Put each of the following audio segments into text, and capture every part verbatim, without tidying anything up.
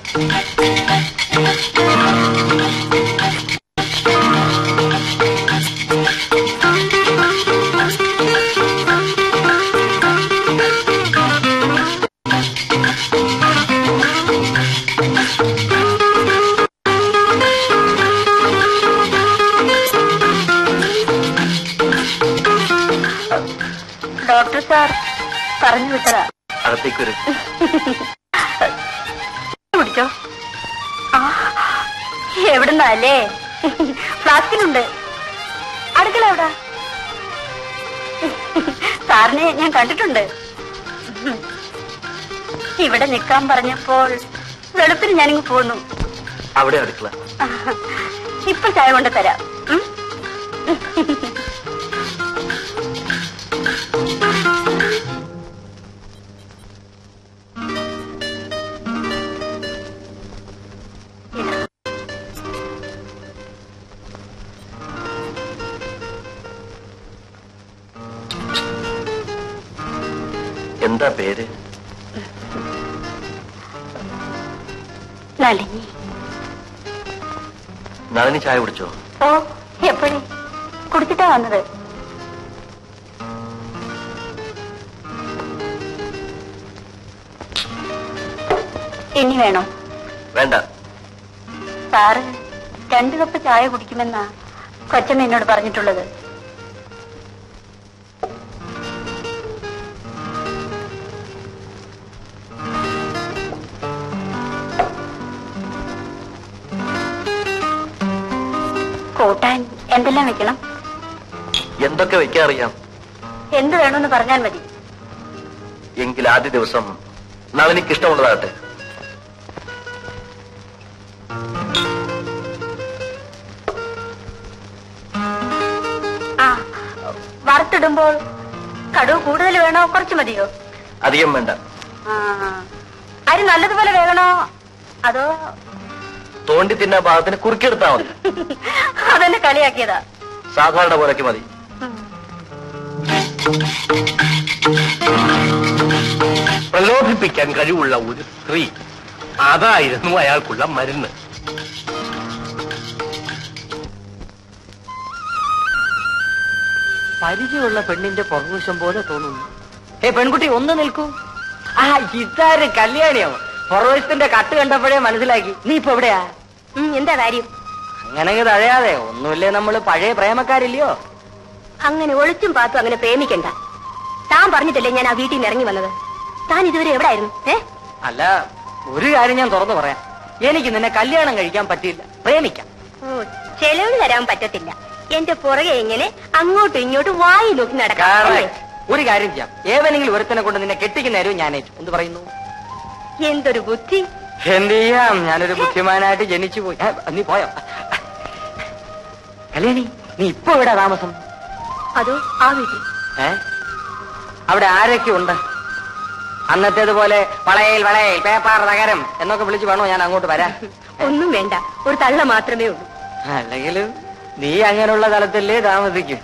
Doctor sir പറഞ്ഞു വിട്ടതാ. അകത്തേക്ക് വരും. കുടിച്ചോ. എവിടുന്നല്ലേ? ഫ്ലാസ്കിലുണ്ട്. അടുക്കള എവിടാ? സാറിനെ ഞാൻ കണ്ടിട്ടുണ്ട്. ഇവിടെ നിൽക്കാൻ പറഞ്ഞപ്പോൾ വെളുപ്പിന് ഞാനിങ്ങ് പോന്നു. അവിടെ അടുക്കള. ഇപ്പൊ ചായ കൊണ്ട് തരാം. എന്താ പേര്? നളിനി. നളിനി ചായ കുടിച്ചോ? ഓ, എപ്പോഴേ കുടിച്ചിട്ടാ വന്നത്. ഇനി വേണോ? വേണ്ട. സാറ് രണ്ടു കപ്പ് ചായ കുടിക്കുമെന്നാ കൊച്ചമ്മ എന്നോട് പറഞ്ഞിട്ടുള്ളത്. കൂട്ടാൻ എന്തെല്ലാം വെക്കണം? എന്തൊക്കെ വെക്കാൻ അറിയാം. എന്ത് വേണമെന്ന് പറഞ്ഞാൽ മതി. എങ്കിൽ ആദ്യ ദിവസം നളിനിക്ക് ഇഷ്ടമുള്ളതാകട്ടെ. ആ, വറുത്തിടുമ്പോൾ കടുവ് കൂടുതൽ വേണോ കുറച്ച് മതിയോ? അധികം വേണ്ട. അരി നല്ലതുപോലെ വേണോ അതോ തോണ്ടി തിന്നാ ഭാഗത്തിന് കുറുക്കിയെടുത്താ മതി? അതെന്നെ കളിയാക്കിയതാ. സാധാരണ പോലൊക്കെ മതി. പ്രലോഭിപ്പിക്കാൻ കഴിവുള്ള ഒരു സ്ത്രീ, അതായിരുന്നു അയാൾക്കുള്ള മരുന്ന്. പരിചയമുള്ള പെണ്ണിന്റെ പുറകുവശം പോലെ തോന്നുന്നു. ഏ പെൺകുട്ടി ഒന്ന് നിൽക്കൂ. ആ ഇതാര് കല്യാണിയോ? പുറവശത്തിന്റെ കട്ട് കണ്ടപ്പോഴേ മനസ്സിലാക്കി. നീ ഇപ്പൊ എവിടെയാ? എന്താ കാര്യം? അങ്ങനെ തഴയാതെ. ഒന്നുമില്ലേ, നമ്മള് പഴയ പ്രേമക്കാരില്ലയോ? അങ്ങനെ ഒളിച്ചും പാത്തും അങ്ങനെ പ്രേമിക്കണ്ട. താൻ പറഞ്ഞിട്ടല്ലേ ഞാൻ ആ വീട്ടിൽ നിന്ന് ഇറങ്ങി വന്നത്. താൻ ഇതുവരെ എവിടായിരുന്നു? ഏ അല്ല, ഒരു കാര്യം ഞാൻ തുറന്നു പറയാം. എനിക്ക് നിന്നെ കല്യാണം കഴിക്കാൻ പറ്റില്ല, പ്രേമിക്കാം. ഓ, ചെലവ് തരാൻ പറ്റത്തില്ല. എന്റെ പുറകെ ഇങ്ങനെ അങ്ങോട്ടും ഇങ്ങോട്ടും വായി നോക്കി നടക്കാം. ഒരു കാര്യം ചെയ്യാം, ഏവനെങ്കിലും ഒരുത്തനെ കൊണ്ട് നിന്നെ കെട്ടിക്കുന്നേരും ഞാനേറ്റു. എന്ത് പറയുന്നു? എന്തൊരു ബുദ്ധി! എന്ത് ചെയ്യാം, ഞാനൊരു ബുദ്ധിമാനായിട്ട് ജനിച്ചു പോയി. നീ പോയോ? കല്യാണി, നീ ഇപ്പൊ എവിടാ താമസം? അതോ ആ വീട്ടിൽ. ഏ അവിടെ ആരൊക്കെ ഉണ്ട്? അന്നത്തേതുപോലെ വളയിൽ വളയിൽ പേപ്പാർ നഗരം എന്നൊക്കെ വിളിച്ചു വേണോ ഞാൻ അങ്ങോട്ട് വരാൻ? ഒന്നും വേണ്ട, ഒരു തള്ള മാത്രമേ ഉള്ളൂ. അല്ലെങ്കിലും നീ അങ്ങനെയുള്ള തലത്തിലേ താമസിക്കും.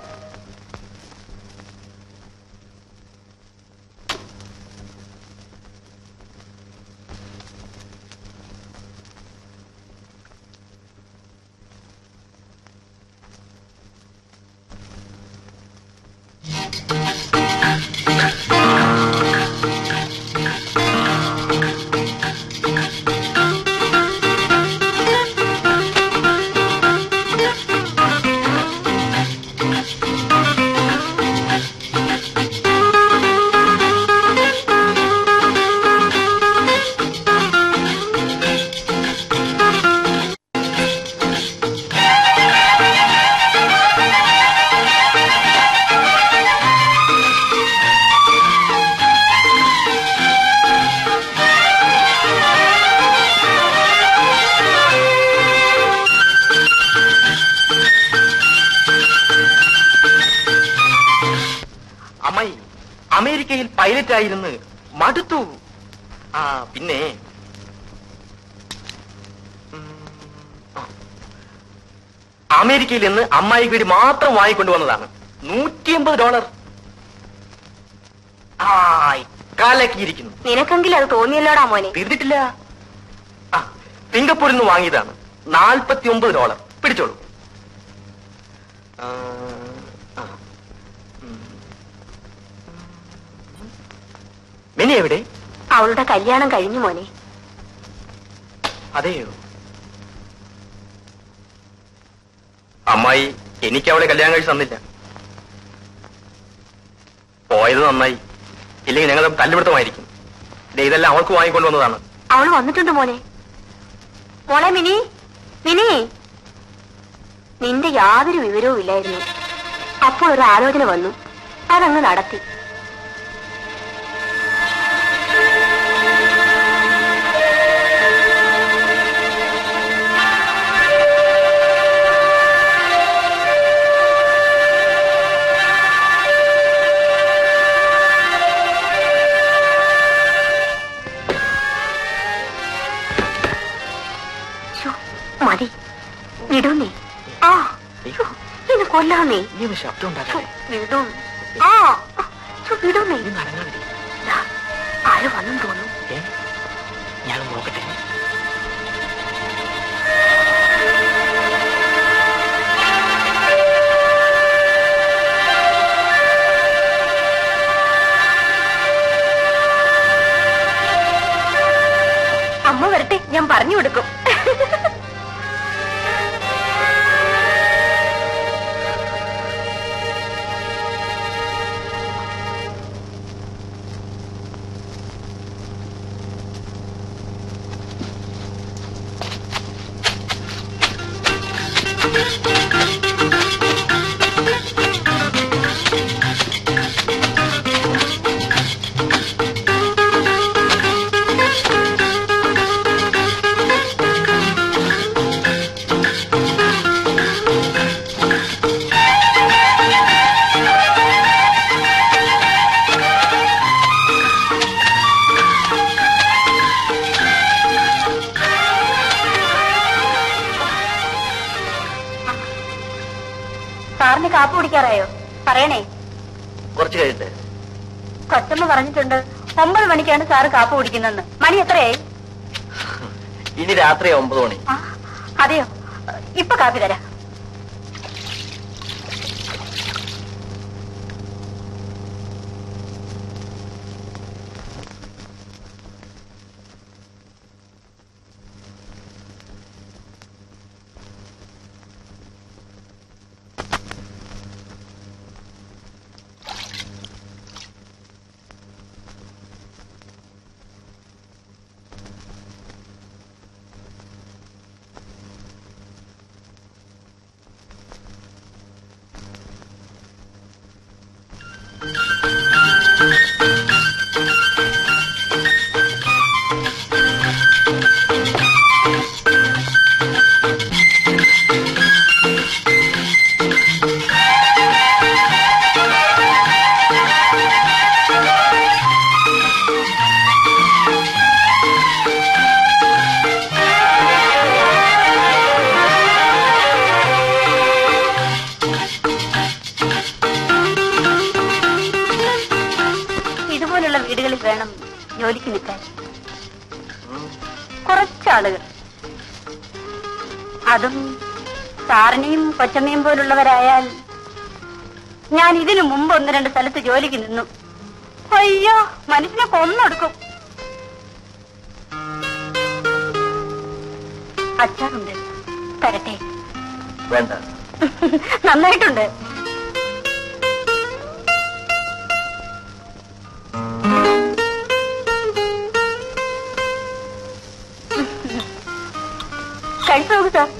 അമേരിക്കയിൽ പൈലറ്റായിരുന്നു, മടുത്തു. ആ പിന്നെ അമേരിക്കയിൽ നിന്ന് അമ്മായി വീട് മാത്രം വാങ്ങിക്കൊണ്ടുവന്നതാണ്. നൂറ്റി അമ്പത് ഡോളർ. ആ കാലക്കിയിരിക്കുന്നു. നിനക്കെങ്കിലും അത് തോന്നിയല്ലോടാ മോനെ. തീർന്നിട്ടില്ല. സിംഗപ്പൂരിൽ നിന്ന് വാങ്ങിയതാണ്. നാൽപ്പത്തി ഒമ്പത് ഡോളർ. പിടിച്ചോളൂ. മിനി എവിടെ? അവളുടെ കല്യാണം കഴിഞ്ഞു മോനെ. അതെയോ? അമ്മായി എനിക്ക് അവളെ കല്യാണം കഴിച്ച് തന്നില്ല. പോയത് നന്നായി, ഇല്ലെങ്കിൽ ഞങ്ങൾ തല്ലുപിടുത്തമായിരിക്കും. ഇതെല്ലാം അവൾക്ക് വാങ്ങിക്കൊണ്ടുവന്നതാണ്. അവൾ വന്നിട്ടുണ്ട് മോനെ. മോളെ മിനി, മിനി, നിന്റെ യാതൊരു വിവരവും ഇല്ലായിരുന്നു. അപ്പോൾ ഒരു ആലോചന വന്നു, അതങ്ങ് നടത്തി. മതി, വിടൂന്നേ. ആ ഇത് കൊല്ലാന്നേ. ശബ്ദം ഉണ്ടാകാതെ വിടും. ആ വിടൂന്നേ. ആര് വന്നെന്ന് തോന്നുന്നു. ഞാൻ നോക്കട്ടെ. അമ്മ വരട്ടെ, ഞാൻ പറഞ്ഞു കൊടുക്കും. സാറിന് കാപ്പ് കുടിക്കാറായോ? പറയണേ. കുറച്ച് കഴിയട്ടെ. കൊച്ചമ്മ പറഞ്ഞിട്ടുണ്ട് ഒമ്പത് മണിക്കാണ് സാറ് കാപ്പ് കുടിക്കുന്നെന്ന്. മണി എത്രയായി? ഇനി രാത്രി ഒമ്പത് മണി. അതെയോ? ഇപ്പൊ കാപ്പി തരാം. വീടുകളിൽ വേണം ജോലിക്ക് നിൽക്കാൻ. കുറച്ചാളുകൾ, അതും സാറിനെയും കൊച്ചമ്മയും പോലുള്ളവരായാൽ. ഞാൻ ഇതിനു മുമ്പ് ഒന്ന് രണ്ട് സ്ഥലത്ത് ജോലിക്ക് നിന്നു. അയ്യോ, മനുഷ്യനെ കൊന്നൊടുക്കും. അച്ചാറുണ്ട്, തരട്ടെ? വേണ്ട. നന്നായിട്ടുണ്ട്. കഴിച്ചു നോക്കൂ സാർ.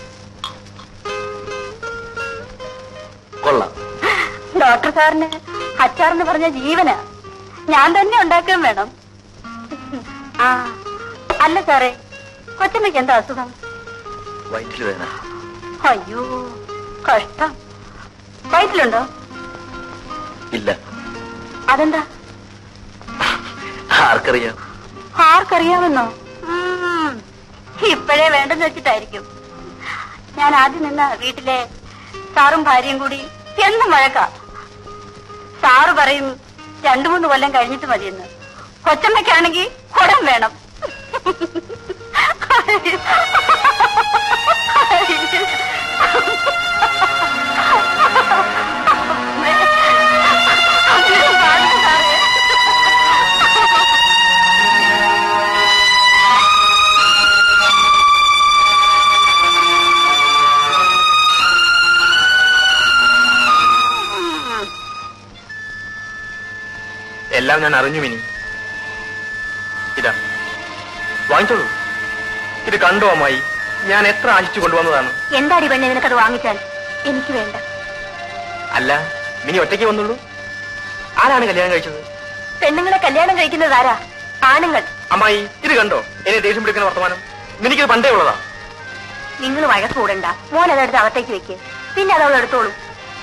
കൊള്ളാം. ഡോക്ടർ സാറിന് അച്ചാറെന്ന് പറഞ്ഞ ജീവനാ. ഞാൻ തന്നെ ഉണ്ടാക്കാൻ വേണം. ആ അല്ല സാറേ, കൊച്ചമ്മയ്ക്ക് എന്താ അസുഖം? വയറ്റിൽ വേദന. അയ്യോ കഷ്ടം. വയറ്റിലുണ്ടോ? ഇല്ല. അതെന്താ? ആർക്കറിയാം? ആർക്കറിയാമെന്നോ? ഇപ്പോഴേ വേണ്ടെന്ന് വെച്ചിട്ടായിരിക്കും. ഞാൻ ആദ്യം നിന്ന വീട്ടിലെ സാറും ഭാര്യയും കൂടി എന്നും വഴക്കാ. സാറ് പറയും രണ്ടു മൂന്ന് കൊല്ലം കഴിഞ്ഞിട്ട് മതിയെന്ന്. കൊച്ചമ്മയ്ക്കാണെങ്കിൽ കുടം വേണം. എല്ലാം ഞാൻ അറിഞ്ഞു മിനി. ഇതാ വാങ്ങിച്ചോളൂ. ഇത് കണ്ടോ അമ്മായി, ഞാൻ എത്ര ആശിച്ചു കൊണ്ടുവന്നതാണ്. എന്താടി പെണ്ണെ നിനക്കത് വാങ്ങിച്ചാൽ? എനിക്ക് വേണ്ട. അല്ല, മിനി ഒറ്റയ്ക്ക് വന്നുള്ളൂ. ആരാണ് കല്യാണം കഴിച്ചത്? പെണ്ണുങ്ങളെ കല്യാണം കഴിക്കുന്നത് ആരാ? ആണുങ്ങൾ. അമ്മായി, ഇത് കണ്ടോ എന്നെ ദേഷ്യം പിടിക്കുന്ന വർത്തമാനം? മിനിക്കത് പണ്ടേ ഉള്ളതാ. നിങ്ങൾ വഴക്ക് കൂടണ്ട. മോൻ അതെടുത്ത് അകത്തേക്ക് വെക്ക്, പിന്നെ അതവൾ എടുത്തോളൂ.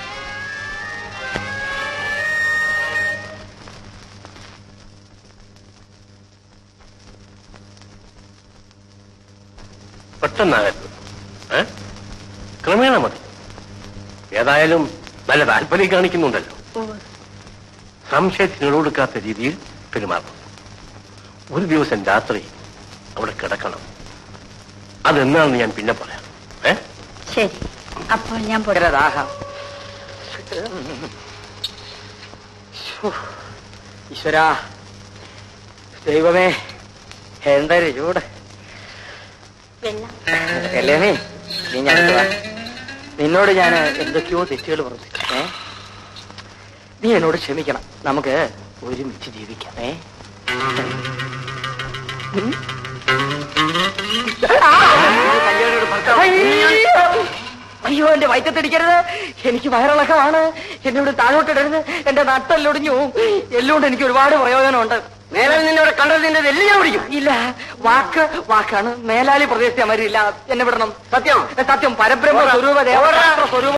പെട്ടെന്നാകരുത്, ഏ ക്രമേണ മതി. ഏതായാലും നല്ല താല്പര്യം കാണിക്കുന്നുണ്ടല്ലോ. സംശയത്തിന് കൊടുക്കാത്ത രീതിയിൽ പെരുമാറണം. ഒരു ദിവസം രാത്രി അവിടെ കിടക്കണം. അതെന്നാണെന്ന് ഞാൻ പിന്നെ പറയാം. ഏ ശരി, അപ്പോൾ ഞാൻ ദാഹം. ഈശ്വരാ, ദൈവമേ, എന്തൊരു ചൂട്. വെള്ളം. കല്യാണി, നീ ഞാൻ നിന്നോട് ഞാൻ എന്തൊക്കെയോ തെറ്റുകൾ പ്രവർത്തിച്ചു. ഏ നീ എന്നോട് ക്ഷമിക്കണം. നമുക്ക് ഒരുമിച്ച് ജീവിക്കാം. ഏ അയ്യോ, എന്റെ വയറ്റത്തടിക്കരുത്. എനിക്ക് വയറിളക്കമാണ്. എന്നോട് താഴോട്ടിടരുത്. എന്റെ നട്ടെല്ലൊടിഞ്ഞു. എല്ലുകൊണ്ട് എനിക്ക് ഒരുപാട് പ്രയോജനമുണ്ട്. മേലാൽ നിന്നോട് കണ്ടത് നിന്റെ എല്ലു ഞാൻ പിടിക്കും. ഇല്ല, വാക്ക് വാക്കാണ്. മേലാലി പ്രദേശത്തെ അമരില്ല. എന്നെ വിടണം. സത്യം സത്യം. പരബ്രഹ്മ സ്വരൂപ ദേവ സ്വരൂപ